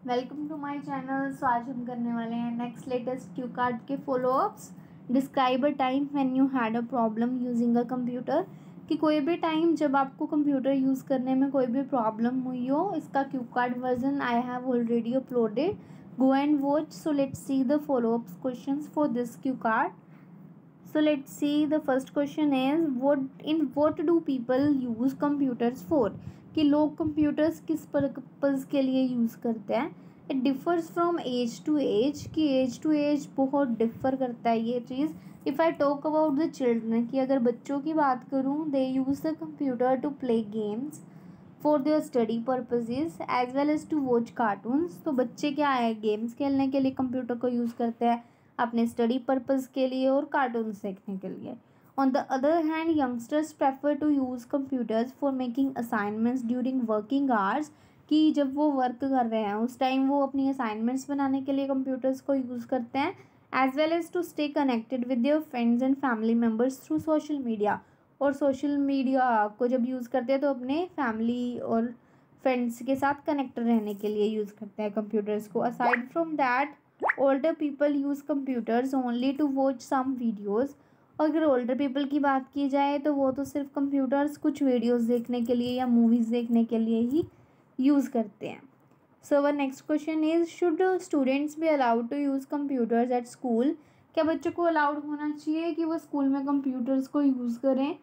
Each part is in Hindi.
Welcome to my channel. So आज हम करने वाले हैं नेक्स्ट लेटेस्ट क्यू कार्ड के followups. Describe a time when you had a problem using a computer. कि कोई भी टाइम जब आपको कंप्यूटर यूज़ करने में कोई भी प्रॉब्लम हुई हो। इसका cue card version I have already uploaded, go and watch. So let's see the followups questions for this cue card. So let's see, the first question is what do people use computers for? कि लोग computers किस पर्पज़ के लिए यूज़ करते हैं. It differs from age to age, कि age to age बहुत differ करता है ये चीज़. If I talk about the children, कि अगर बच्चों की बात करूँ, they use the computer to play games for their study purposes as well as to watch cartoons. तो बच्चे क्या है, गेम्स खेलने के लिए कंप्यूटर को यूज़ करते हैं, अपने स्टडी पर्पज़ के लिए और कार्टून्स देखने के लिए. On the other hand youngsters prefer to use computers for making assignments during working hours. कि जब वो वर्क कर रहे हैं उस टाइम वो अपनी असाइनमेंट्स बनाने के लिए कंप्यूटर्स को यूज़ करते हैं. As well as to stay connected with your friends and family members through social media. और सोशल मीडिया को जब यूज़ करते हैं तो अपने फैमिली और फ्रेंड्स के साथ कनेक्ट रहने के लिए यूज़ करते हैं कंप्यूटर्स को. Aside from that older people use computers only to watch some videos. और अगर ओल्डर पीपल की बात की जाए तो वो तो सिर्फ कंप्यूटर्स कुछ वीडियोज़ देखने के लिए या मूवीज़ देखने के लिए ही यूज़ करते हैं. So our next question is should students be allowed to use computers at school. क्या बच्चों को अलाउड होना चाहिए कि वो स्कूल में कंप्यूटर्स को यूज़ करें.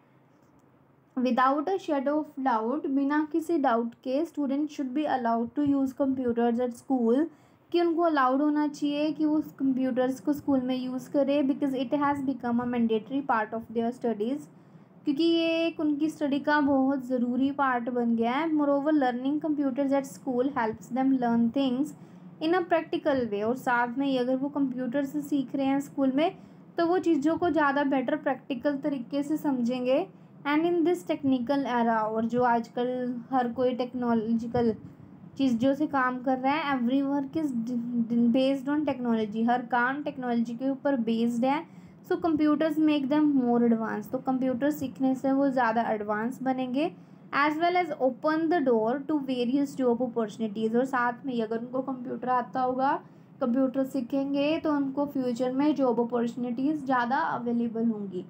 Without a shadow of doubt, बिना किसी डाउट के student should be allowed to use computers at school. कि उनको अलाउड होना चाहिए कि वो कंप्यूटर्स को स्कूल में यूज़ करें because it has become a mandatory part of their studies. क्योंकि ये एक उनकी स्टडी का बहुत ज़रूरी पार्ट बन गया है. Moreover learning computers at school helps them learn things in a practical way. और साथ में ही अगर वो कंप्यूटर से सीख रहे हैं स्कूल में तो वो चीज़ों को ज़्यादा बेटर प्रैक्टिकल तरीके से समझेंगे. And in this technical era, और जो आजकल हर कोई टेक्नोलॉजिकल चीज़ों से काम कर रहा है, every work is based on technology. हर काम टेक्नोलॉजी के ऊपर बेस्ड है. So computers make them more advance. तो कंप्यूटर सीखने से वो ज़्यादा एडवांस बनेंगे. As well as open the door to various job opportunities. और साथ में अगर उनको कंप्यूटर आता होगा, कंप्यूटर सीखेंगे तो उनको फ्यूचर में जॉब अपॉर्चुनिटीज़ ज़्यादा अवेलेबल होंगी.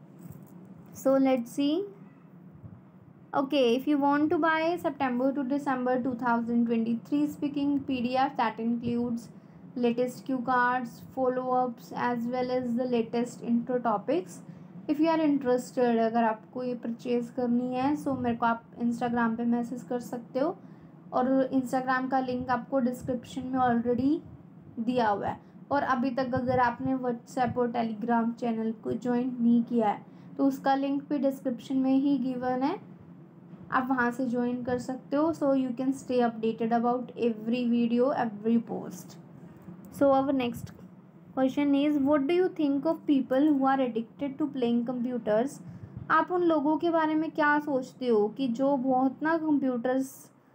So let's see. Okay, if you want to buy September to December 2023 speaking PDF that includes latest cue cards, follow-ups as well as the latest intro topics. If you are interested, अगर आपको ये परचेज़ करनी है सो मेरे को आप इंस्टाग्राम पे मैसेज कर सकते हो. और इंस्टाग्राम का लिंक आपको डिस्क्रिप्शन में ऑलरेडी दिया हुआ है. और अभी तक अगर आपने व्हाट्सएप और टेलीग्राम चैनल को ज्वाइन नहीं किया है तो उसका लिंक भी डिस्क्रिप्शन में ही गिवन है, आप वहाँ से ज्वाइन कर सकते हो. So you can stay updated about every video, every post. So our next question is what do you think of people who are addicted to playing computers. आप उन लोगों के बारे में क्या सोचते हो कि जो बहुत ना कंप्यूटर्स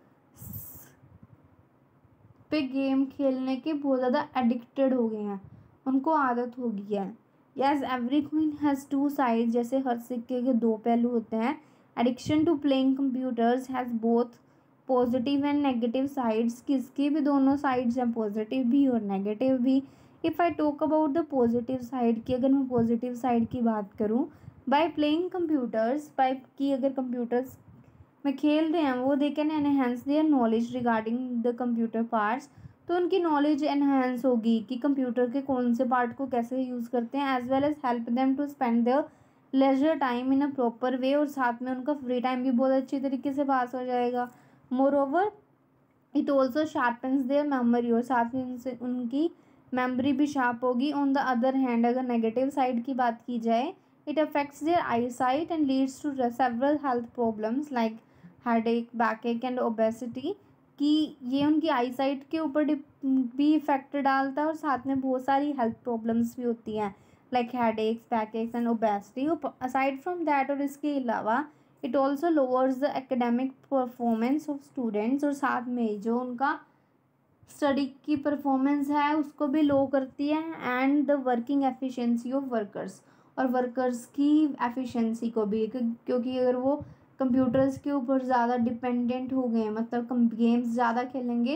पे गेम खेलने के बहुत ज़्यादा एडिक्टेड हो गए हैं, उनको आदत हो गई है. Yes, every coin has two side. जैसे हर सिक्के के दो पहलू होते हैं. Addiction to playing computers has both positive and negative sides. किसकी भी दोनों साइड्स हैं, पॉजिटिव भी और नेगेटिव भी. If I talk about the positive side की, अगर मैं पॉजिटिव साइड की बात करूँ, बाय प्लेइंग कंप्यूटर्स, बाय की अगर कंप्यूटर्स में खेल रहे हैं वो, they can enhance their knowledge regarding the computer parts. तो उनकी नॉलेज एनहेंस होगी कि कंप्यूटर के कौन से पार्ट को कैसे यूज़ करते हैं. As well as help them to spend their leisure time in a proper way. और साथ में उनका फ्री टाइम भी बहुत अच्छी तरीके से पास हो जाएगा. Moreover it also sharpens their memory. और साथ में उनसे उनकी मेमोरी भी शार्प होगी. ऑन द अदर हैंड, अगर नेगेटिव साइड की बात की जाए, it affects their eyesight and leads to several health problems like headache, backache and obesity. कि ये उनकी आई साइट के ऊपर भी इफेक्ट डालता है और साथ में बहुत सारी हेल्थ प्रॉब्लम्स भी होती हैं like headaches, backaches and obesity. Aside from that, और इसके अलावा it also lowers the academic performance of students. और साथ में जो उनका स्टडी की परफॉर्मेंस है उसको भी लो करती है. And the working efficiency of workers, और वर्कर्स की एफिशिएंसी को भी, क्योंकि अगर वो कंप्यूटर्स के ऊपर ज़्यादा डिपेंडेंट हो गए हैं, मतलब गेम्स ज़्यादा खेलेंगे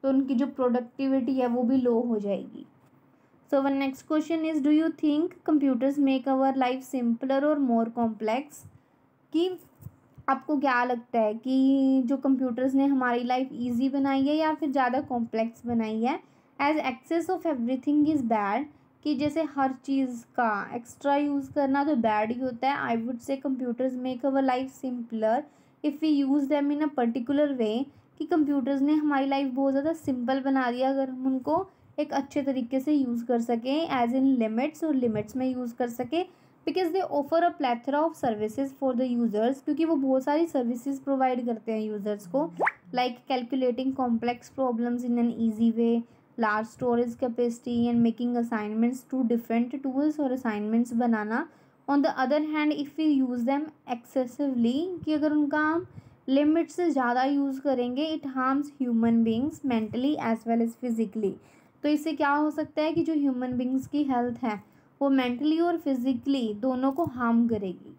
तो उनकी जो प्रोडक्टिविटी है वो भी लो हो जाएगी। So one next question is, do you think computers make our life simpler और मोर कॉम्प्लेक्स? कि आपको क्या लगता है कि जो कंप्यूटर्स ने हमारी लाइफ इजी बनाई है या फिर ज़्यादा कॉम्प्लेक्स बनाई है? As excess of everything is bad, कि जैसे हर चीज़ का एक्स्ट्रा यूज़ करना तो बैड ही होता है। I would say computers make our life simpler if we use them in a particular way, कि कंप्यूटर्स ने हमारी लाइफ बहुत ज़्यादा सिंपल बना दिया अगर हम उनको एक अच्छे तरीके से यूज़ कर सकें, एज इन लिमिट्स, और लिमिट्स में यूज़ कर सकें। Because they offer a plethora of services for the users, क्योंकि वो बहुत सारी सर्विसेज प्रोवाइड करते हैं यूज़र्स को, like calculating complex problems in an easy way, large storage capacity and making assignments to different tools, और असाइनमेंट्स बनाना। On the other hand if you use them excessively, कि अगर उनका हम लिमिट से ज़्यादा यूज़ करेंगे, it harms human beings mentally as well as physically. तो इससे क्या हो सकता है कि जो ह्यूमन बींग्स की हेल्थ है वो मेंटली और फिजिकली दोनों को हार्म करेगी।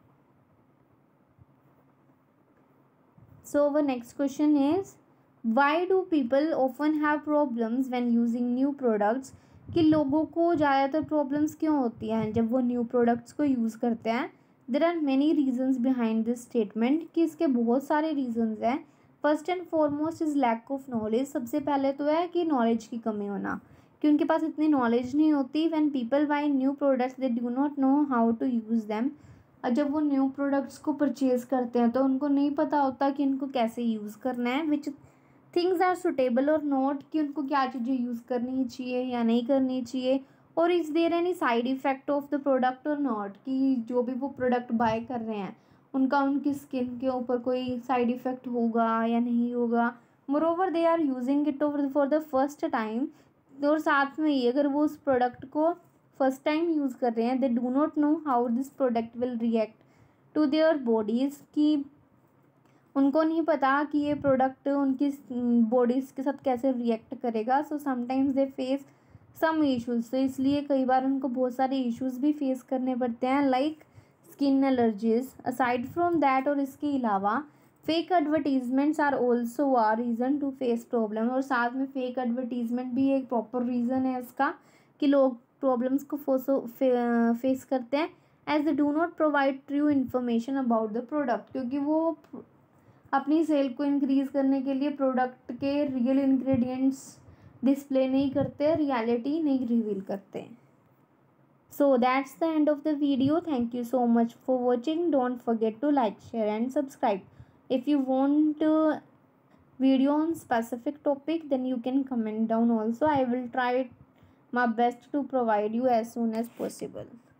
So our next question is, why do people often have problems when using new products? कि लोगों को ज़्यादातर प्रॉब्लम्स क्यों होती हैं जब वो न्यू प्रोडक्ट्स को यूज़ करते हैं? There are many reasons behind this statement, कि इसके बहुत सारे रीजन्स हैं। First and foremost is lack of knowledge. सबसे पहले तो है कि नॉलेज की कमी होना, कि उनके पास इतनी नॉलेज नहीं होती। When people buy new products they do not know how to use them. और जब वो न्यू प्रोडक्ट्स को परचेज़ करते हैं तो उनको नहीं पता होता कि इनको कैसे यूज़ करना है, विच थिंग्स आर सुटेबल और नॉट, कि उनको क्या चीज़ें यूज़ करनी चाहिए या नहीं करनी चाहिए, और is there any side effect of the product और नॉट, कि जो भी वो प्रोडक्ट बाय कर रहे हैं उनका उनकी स्किन के ऊपर कोई साइड इफ़ेक्ट होगा या नहीं होगा। Moreover they are using it over for the first time, और साथ में ही अगर वो उस प्रोडक्ट को फर्स्ट टाइम यूज़ कर रहे हैं, they do not know how this product will react to their bodies, कि उनको नहीं पता कि ये प्रोडक्ट उनकी बॉडीज़ के साथ कैसे रिएक्ट करेगा। So sometimes they face some issues, तो इसलिए कई बार उनको बहुत सारे इश्यूज़ भी फेस करने पड़ते हैं, like skin allergies. Aside from that, और इसके अलावा fake advertisements are also a reason to face problem, और साथ में फेक एडवर्टीजमेंट भी एक प्रॉपर रीज़न है इसका कि लोग प्रॉब्लम्स को फेस करते हैं, as they do not provide true information about the product, क्योंकि वो अपनी सेल को इंक्रीज़ करने के लिए प्रोडक्ट के रियल इंग्रेडिएंट्स डिस्प्ले नहीं करते, रियलिटी नहीं रिवील करते। So that's the end of the video. Thank you so much for watching. Don't forget to like, share and subscribe. If you want video on specific topic, then you can comment down also. I will try my best to provide you as soon as possible.